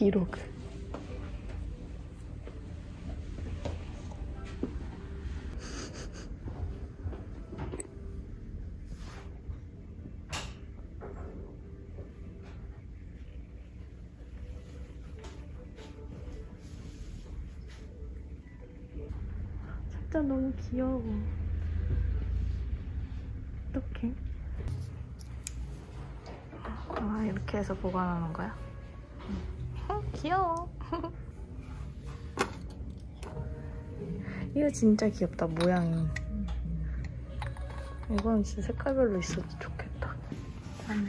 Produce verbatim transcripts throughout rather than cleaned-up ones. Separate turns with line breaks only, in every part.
비로그. 진짜 너무 귀여워. 어떡해? 아, 이렇게 해서 보관하는 거야? 응. 귀여워. 이거 진짜 귀엽다, 모양이. 이건 진짜 색깔별로 있어도 좋겠다. 하늘.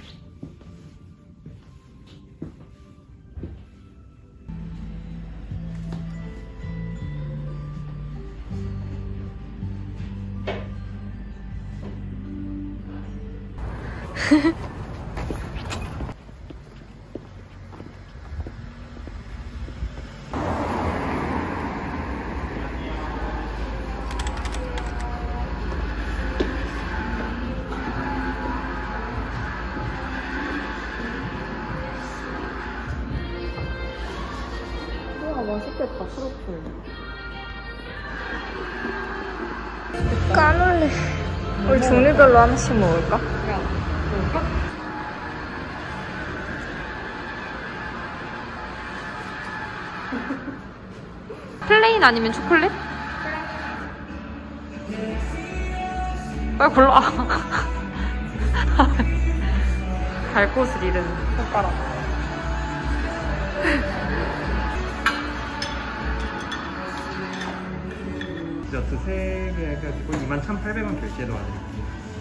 우와, 맛있겠다, 트러플. 까놀레. 우리 종류별로 하나씩 먹을까?
야, 먹을까? 플레인 아니면 초콜릿? 빨리 골라. 갈 곳을 잃은 손가락.
디저트 세 개 해가지고 이만 천팔백 원 결제로 와드릴게요.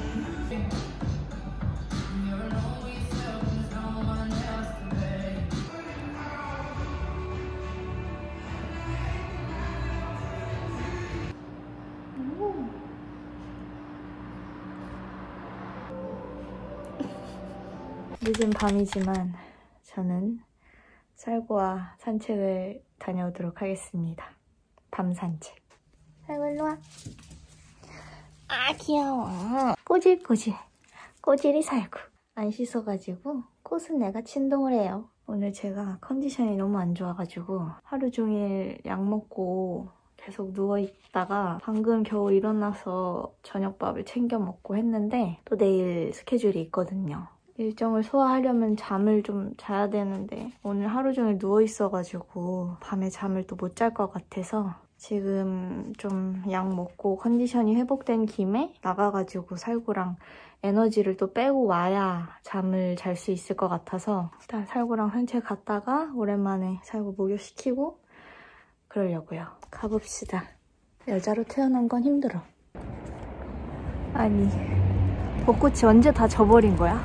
늦은 밤이지만 저는 쌀고와 산책을 다녀오도록 하겠습니다. 밤 산책. 살고 일로 와. 아, 귀여워. 꼬질꼬질. 꼬질이 살구. 안 씻어가지고 꽃은 내가 진동을 해요. 오늘 제가 컨디션이 너무 안 좋아가지고 하루 종일 약 먹고 계속 누워있다가 방금 겨우 일어나서 저녁밥을 챙겨 먹고 했는데 또 내일 스케줄이 있거든요. 일정을 소화하려면 잠을 좀 자야 되는데 오늘 하루 종일 누워있어가지고 밤에 잠을 또 못 잘 것 같아서 지금 좀 약 먹고 컨디션이 회복된 김에 나가가지고 살구랑 에너지를 또 빼고 와야 잠을 잘 수 있을 것 같아서 일단 살구랑 산책 갔다가 오랜만에 살구 목욕시키고 그러려고요. 가봅시다. 여자로 태어난 건 힘들어. 아니, 벚꽃이 언제 다 져버린 거야?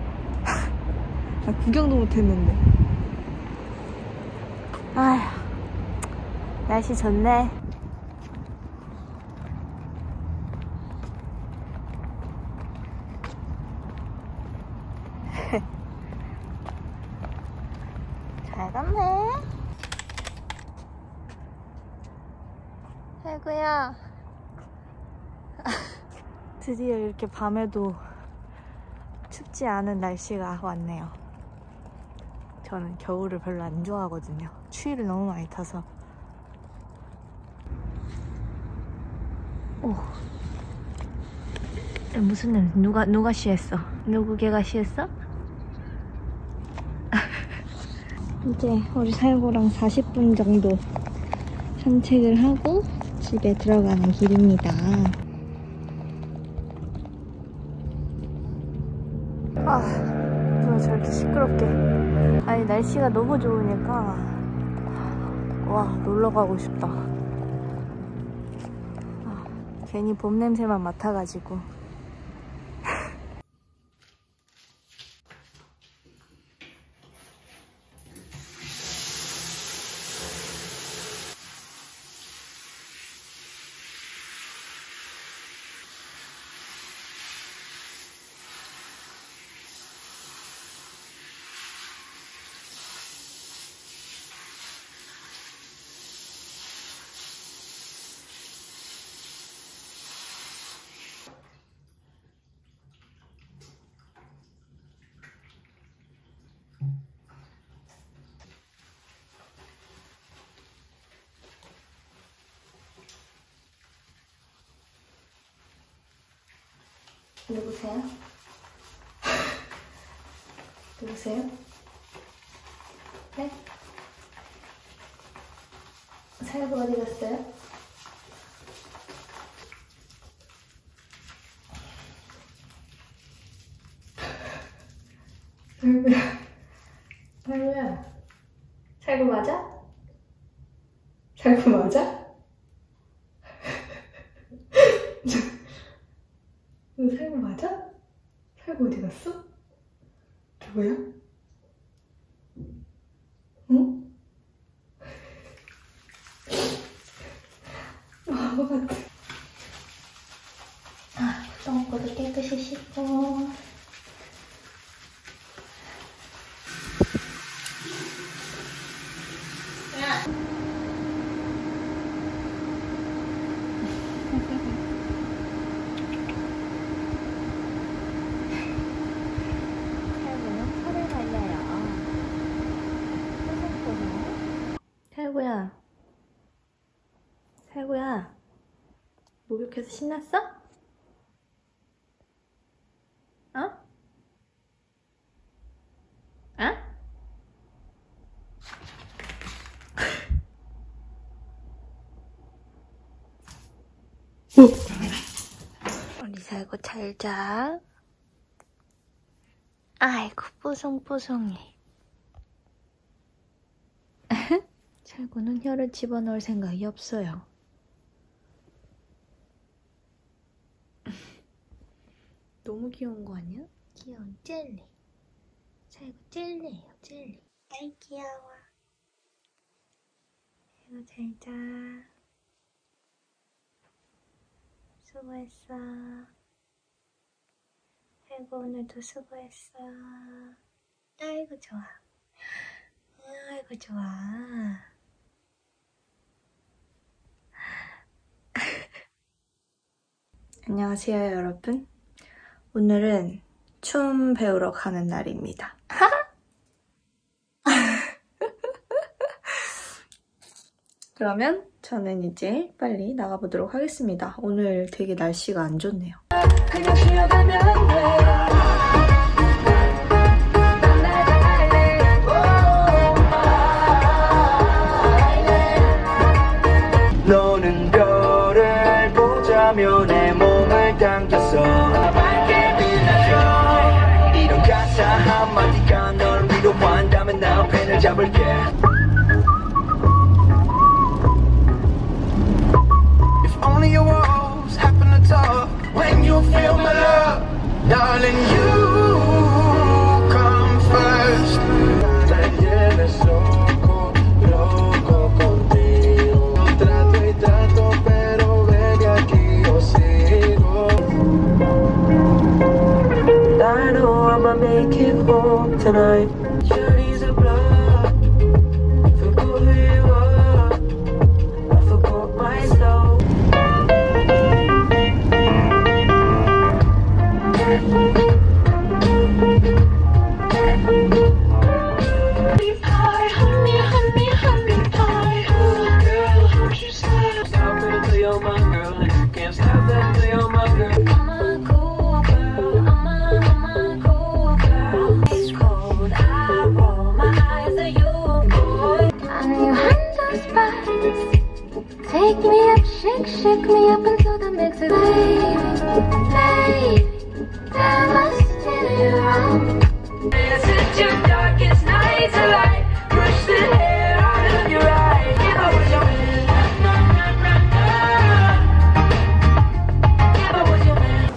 나 구경도 못했는데. 아휴, 날씨 좋네. 잘 갔네. 살구야. 드디어 이렇게 밤에도 춥지 않은 날씨가 왔네요. 저는 겨울을 별로 안 좋아하거든요. 추위를 너무 많이 타서. 오. 무슨 냄새? 누가 누가 시했어? 누구 개가 시했어? 이제 우리 살구랑 사십 분 정도 산책을 하고 집에 들어가는 길입니다. 아, 왜 저렇게 시끄럽게. 아니, 날씨가 너무 좋으니까 와, 놀러 가고 싶다. 아, 괜히 봄 냄새만 맡아가지고. 누구세요? 누구세요? 네? 살구 어디 갔어요? 살구야. 살구야. 살구 맞아? 살구 맞아? 너 살구 맞아? 살구 어디 갔어? 누구야? 응? 바보 같아. 아, 똥꼬도 깨끗이 씻고. 살구야, 살구야, 목욕해서 신났어? 어? 어? 우리 살구 잘 자. 아이고 뽀송뽀송해. 살구는 혀를 집어넣을 생각이 없어요. 너무 귀여운 거 아니야? 귀여운 젤리. 살구 젤리예요, 젤리. 아이 귀여워. 살구 잘 자. 수고했어. 살구 오늘도 수고했어. 아이고 좋아. 아이고 좋아. 안녕하세요 여러분. 오늘은 춤 배우러 가는 날입니다. 그러면 저는 이제 빨리 나가보도록 하겠습니다. 오늘 되게 날씨가 안 좋네요. 그냥 쉬어가면 돼.
너는 별을 보자며 내 몸을 당겼어. 밝게 빛나줘. 이런 가사 한마디가 널 위로한다면 나 펜을 잡을게. If only your walls happen to talk when you feel my love, darling, you come first. Me tienes loco, loco contigo. No trato y trato, pero baby aquí yo sigo. I know I'ma make it home tonight. Journeys are blood. Forgot who you are. I forgot myself.
Take me up, shake, shake me up until the mix is baby, baby, that must turn you around. Is it your darkest night to light? Push the hair out of your eyes. If I was your man, if I was your man.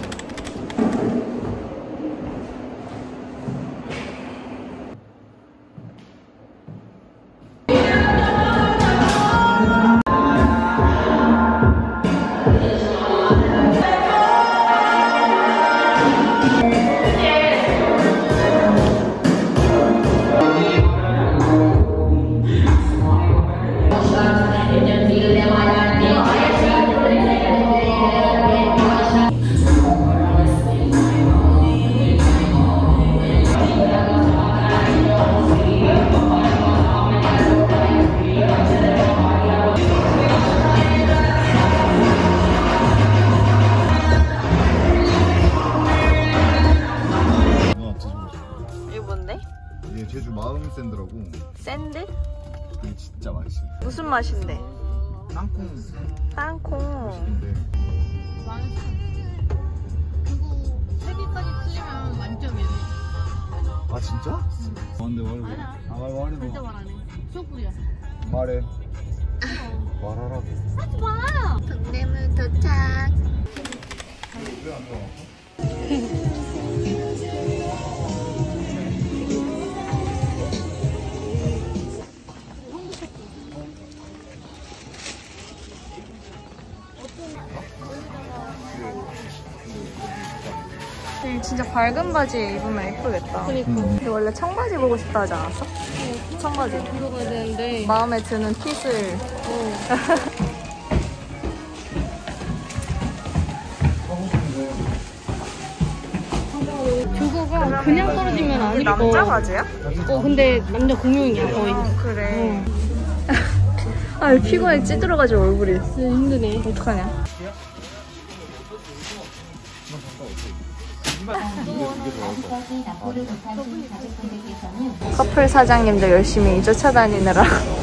이게 제주 마음 샌드라고.
샌드?
이게 진짜 맛있어.
무슨 맛인데?
땅콩.
땅콩.
인데
망했어. 그거 세 개까지 틀리면 만점이래.
아 진짜? 응. 아 근데 말해.
아니야.
아 말 말해.
절대 말 안 해. 쇼부야.
말해. 말하라고.
하지 마.
동대문 도착.
왜안 나와?
진짜 밝은 바지 입으면 예쁘겠다.
그니까.
근데 원래 청바지 보고 싶다 하지 않았어? 응. 청바지.
들어가야 되는데.
마음에 드는 핏을.
저거가 그냥 떨어지면 안 입어.
남자 바지야?
어 근데 남자 공용이야 거의.
어, 그래. 아 피곤해 찌들어가지고 얼굴이.
진짜 힘드네.
어떡하냐. 커플 사장님들 열심히 쫓아다니느라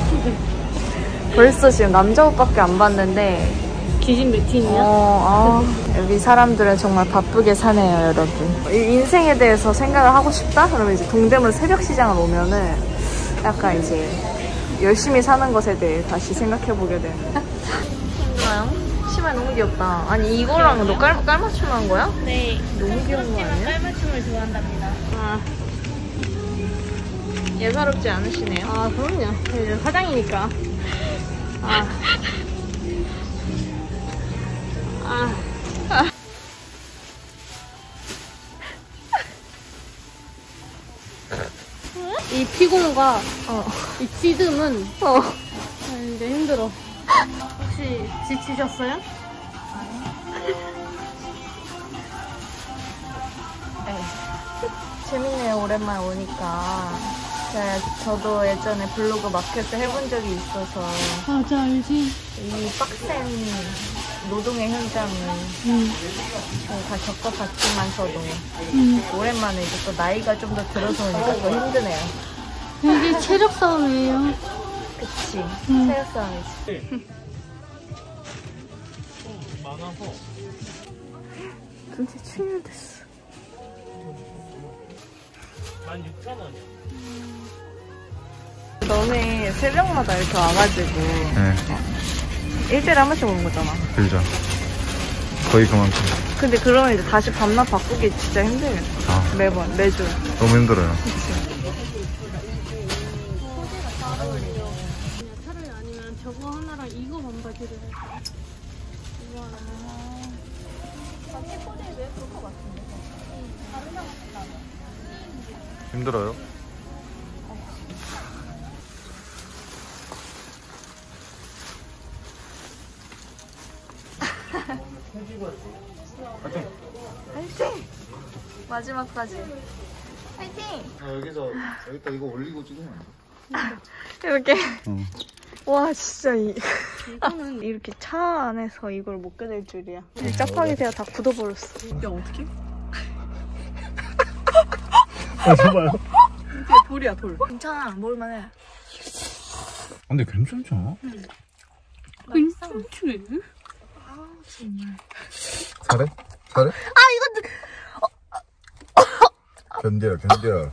벌써 지금 남자 옷밖에 안 봤는데
기진 매팅이야?
어, 아, 여기 사람들은 정말 바쁘게 사네요, 여러분. 이 인생에 대해서 생각을 하고 싶다? 그러면 이제 동대문 새벽시장을 오면은 약간 이제 열심히 사는 것에 대해 다시 생각해보게 되는. 힘들어요? 치마 너무 귀엽다. 아니, 이거랑 너 깔, 깔맞춤 한 거야?
네.
너무 귀여운 거 아니야?
깔맞춤을 좋아한답니다. 아,
예사롭지 않으시네요.
아 그럼요. 이제 사장이니까. 아. 아. 이 피곤과
어.
이 찌듦은
어.
아, 이제 힘들어. 혹시 지치셨어요?
네. 재밌네요, 오랜만에 오니까. 제가, 저도 예전에 블로그 마케트 해본 적이 있어서
맞아 알지.
이 빡센 노동의 현장을
응.
다 겪어봤지만서도
응.
오랜만에 이제 또 나이가 좀 더 들어서 오니까 더 힘드네요.
이게 체력 싸움이에요.
그치.
응.
체력 싸움이지. 진짜 충혈됐어.
만 육천 원이요.
너네 새벽마다 이렇게 와가지고
네.
일주일에 한 번씩 오는 거잖아.
그죠. 거의 그만큼.
근데 그러면 이제 다시 밤낮 바꾸기 진짜 힘들겠다.
아.
매번, 매주.
너무 힘들어요.
차라리 아니면 저거 하나랑 이거 반바지를 해. 이거 하나.
단체 코디에 왜 그럴 것 같은데? 다른 사람 같지
힘들어요?
화이팅! 마지막까지. 화이팅!
아, 여기서 여기다 이거 올리고 찍으면 안 돼?
이렇게.
응.
와, 진짜 이.
이거는
이렇게 차 안에서 이걸 먹게 될 줄이야. 이 짜파게티가 다 굳어버렸어. 야, 어떡해?
아, 잡아요.
이게 돌이야, 돌. 괜찮아, 먹을만해.
근데 괜찮지 않아?
맛있어.
괜찮지?
아, 정말.
잘해? 잘해?
아, 이거.
견뎌, 견뎌.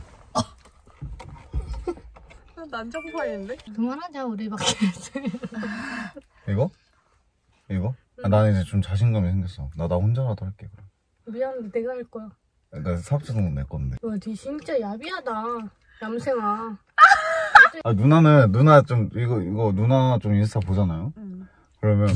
난장판인데?
그만하자 우리밖에.
이거? 이거? 아, 나는 이제 좀 자신감이 생겼어. 나 나 혼자라도 할게, 그럼.
미안한데 내가 할 거야.
나 사업자성은 내 건데.
와, 니 진짜 야비하다. 얌생아.
아, 누나는, 누나 좀, 이거, 이거, 누나 좀 인스타 보잖아요?
응.
그러면,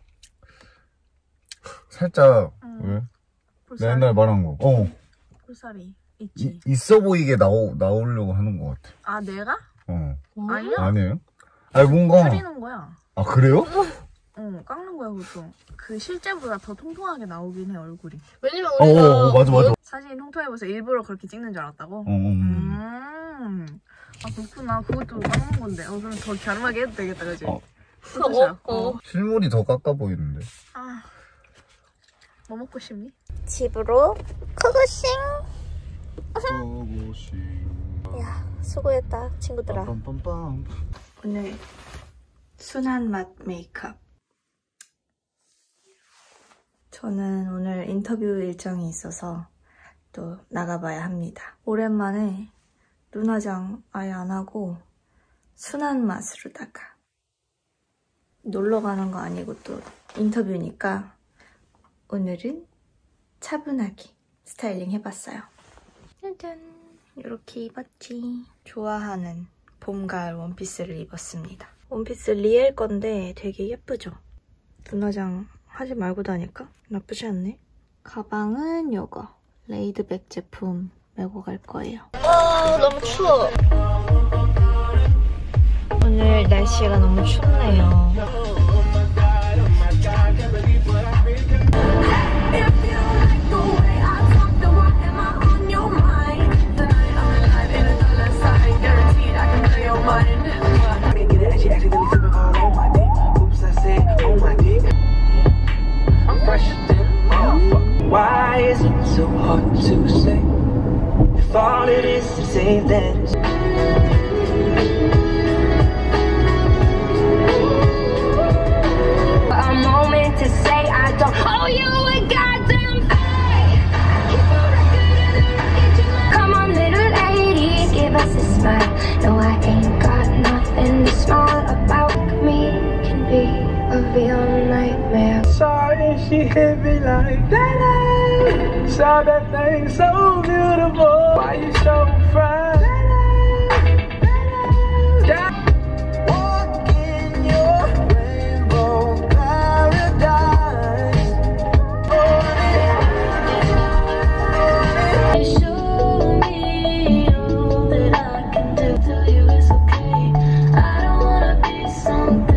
살짝,
응.
왜?
볼살이.
내 옛날에 말한 거. 어.
볼살이 있지.
이, 있어 보이게 나오, 나오려고 하는 것 같아.
아, 내가?
어.
아니야.
아니에요? 아니, 뭔가.
줄이는 거야.
아, 그래요?
응, 깎는 거야, 그것도. 그 실제보다 더 통통하게 나오긴 해, 얼굴이.
왜냐면
어,
우리가
어, 어, 맞아, 맞아.
사진 통통해 보여서 일부러 그렇게 찍는 줄 알았다고?
어, 어, 음.
음. 아, 그렇구나. 그것도 깎는 건데. 어, 그럼 더 갸름하게 해도 되겠다, 그지?
어.
포토샵.
어, 어.
실물이 더 깎아 보이는데.
아. 뭐 먹고 싶니?
집으로 고고싱.
고고싱.
야, 수고했다 친구들아.
빰빰빰빰.
오늘 순한 맛 메이크업. 저는 오늘 인터뷰 일정이 있어서 또 나가봐야 합니다. 오랜만에 눈화장 아예 안 하고 순한 맛으로다가 놀러 가는 거 아니고 또 인터뷰니까 오늘은 차분하게 스타일링 해봤어요. 짜잔! 이렇게 입었지. 좋아하는 봄, 가을 원피스를 입었습니다. 원피스 리엘 건데 되게 예쁘죠? 눈화장 하지 말고 다닐까? 나쁘지 않네. 가방은 요거 레이드백 제품 메고 갈 거예요. 어, 너무 추워. 오늘 날씨가 너무 춥네요.
Why is it so hard to say? If all it is to say that a moment to say I don't owe you a goddamn thing. Come on, little lady, give us a smile. No, I ain't got nothing to smile about. Me can be a real nightmare. Sorry, she hit me like that. Saw that thing so beautiful. Why you so fine? Walk in your rainbow paradise. Show me all that I can do. Tell you it's okay. I don't wanna be something.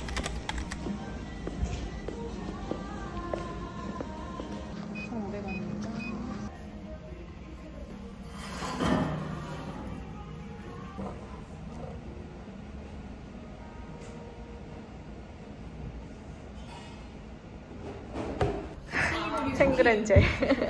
생그랜젤.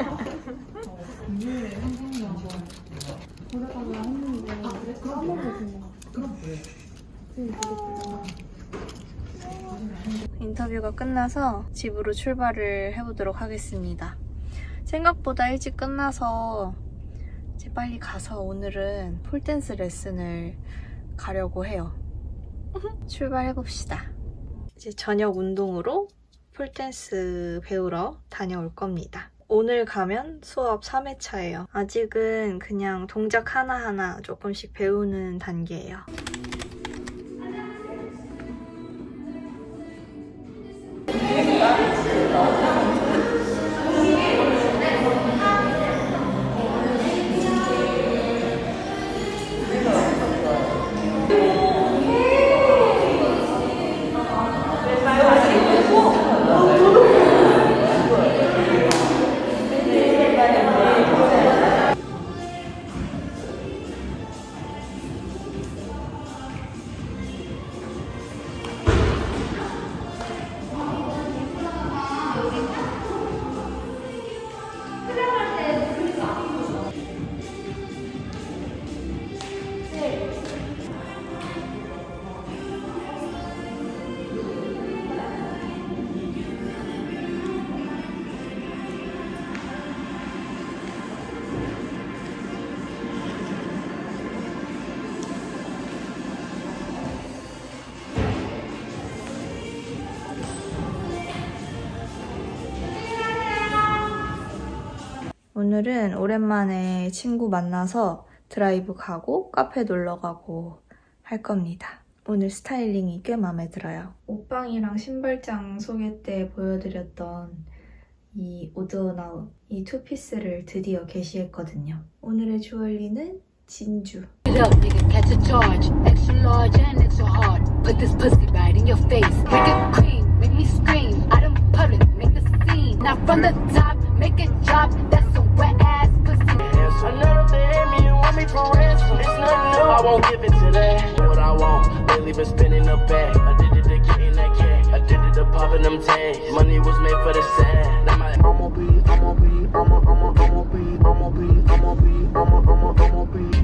인터뷰가 끝나서 집으로 출발을 해보도록 하겠습니다. 생각보다 일찍 끝나서 이제 빨리 가서 오늘은 폴댄스 레슨을 가려고 해요. 출발해봅시다. 이제 저녁 운동으로 폴댄스 배우러 다녀올 겁니다. 오늘 가면 수업 삼 회차예요. 아직은 그냥 동작 하나하나 조금씩 배우는 단계예요. 오늘은 오랜만에 친구 만나서 드라이브 가고 카페 놀러 가고 할 겁니다. 오늘 스타일링이 꽤 마음에 들어요. 옷방이랑 신발장 소개 때 보여드렸던 이 오드나우 이 투피스를 드디어 게시했거든요. 오늘의 주얼리는 진주.
Catch a charge, extra large and extra hard. Put this pussy right in your face. Make it cream, make me scream. Out in public, make the scene. Now from the top, make it drop. That's a wet ass pussy. Another thing, you want me for ransom. It's nothing new. I won't give it to that. What I want, lately been spinning the bag. I did it to getting that cash. I did it to popping them tags. Money was made for the sad. Now my I'ma be, I'ma be, I'ma, I'ma, I'ma be, I'ma be, I'ma be, I'ma, I'ma, I'ma be.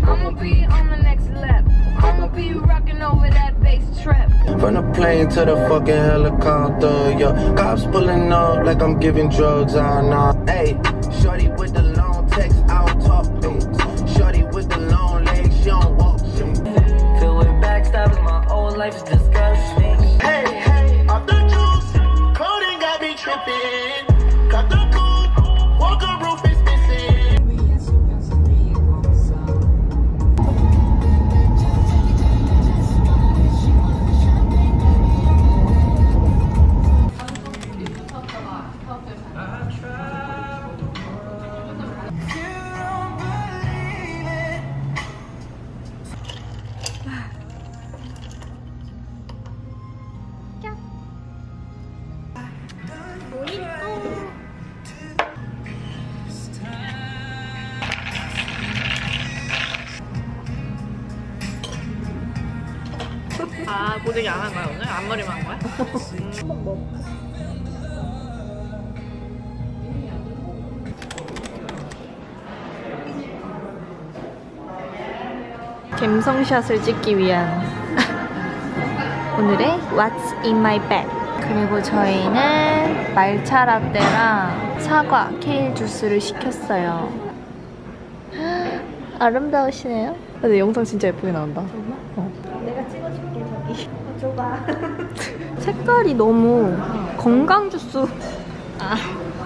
I'ma be on the next lap. I'ma be rocking over that bass trap.
From the plane to the fucking helicopter, yeah. Cops pulling up like I'm giving drugs, I know. Hey, shorty with the long text, I don't talk. Ay. Shorty with the long legs, she don't walk. Filled with backstabbing, my old life is disgusting. Hey, hey, off the juice, clothing got me tripping. Cut the coupe, walker roof is missing.
아, 고데기 안 한 거야 오늘? 앞머리만 한 거야? 한번 먹어.
갬성샷을 찍기 위한 오늘의 What's in my bag. 그리고 저희는 말차 라떼랑 사과, 케일 주스를 시켰어요. 아름다우시네요. 근데 영상 진짜 예쁘게 나온다. 정말? 어. 내가 찍어줄게 저기. 어, 줘봐. 색깔이 너무 건강 주스. 아.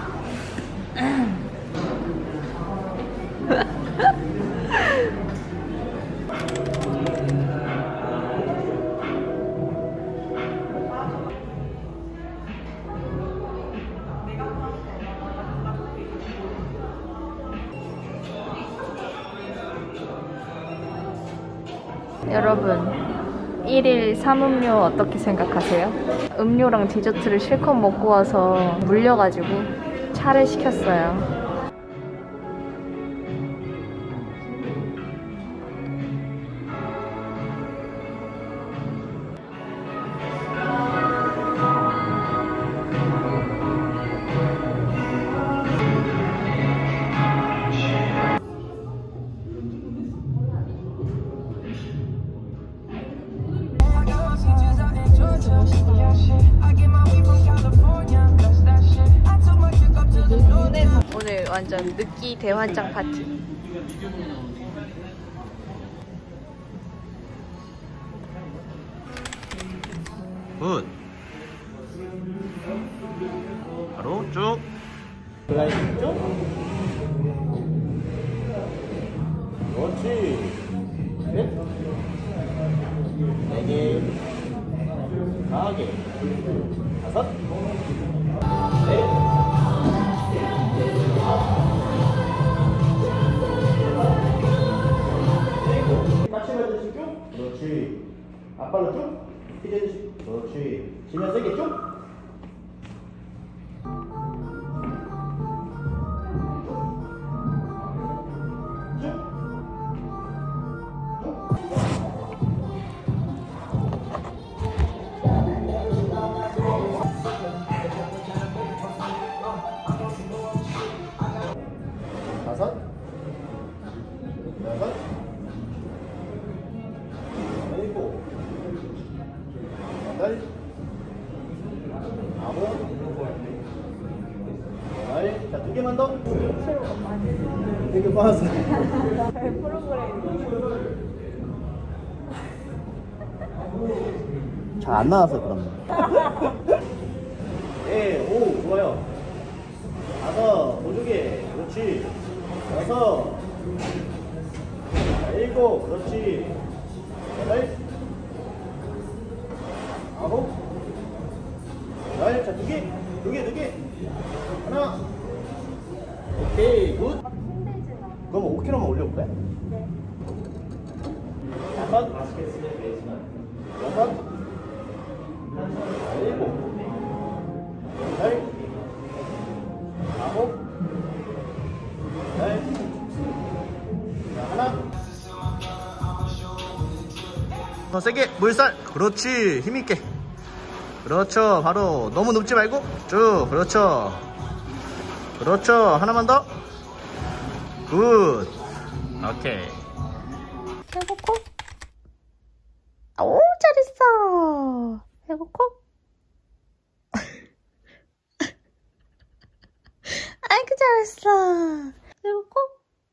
여러분, 일일 삼 음료 어떻게 생각하세요? 음료랑 디저트를 실컷 먹고 와서 물려가지고 차를 시켰어요. 오늘 완전 느끼 대환장 파티.
굿. 바로 쭉. 슬라이딩 쭉. 그렇지. 넷. 네 개. 다섯 개. 다섯. 넷. 마치면서 쭉. 그렇지. 앞발로 쭉. 피제듯이. 그렇지. 지면 세게 쭉. 다섯, 여섯, 일곱, 여덟, 아홉, 열. 자, 두 개만 더. 되게 빠졌어. 잘 안 나와서 그런 거. 예, 오, 좋아요. 다섯, 더 주게. 그렇지. 여섯, 일곱, 그렇지. 여덟, 아홉, 열. 자, 두 개, 두 개, 두 개. 하나. 오케이, 굿. 그럼 오 킬로그램만 올려볼까요? 네. 다섯, 여섯, 일곱, 열, 아홉, 열. 자, 하나. 더 세게 물살. 그렇지. 힘있게. 그렇죠. 바로 너무 눕지 말고 쭉. 그렇죠. 그렇죠. 하나만 더. 굿. 오케이.
해보고. 오, 잘했어. 해보고. 아이고, 잘했어. 해보고.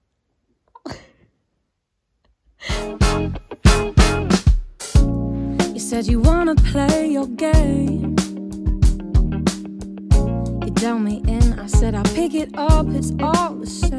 You said you wanna play your game. You tell me in, I said I'll pick it up, it's all the same.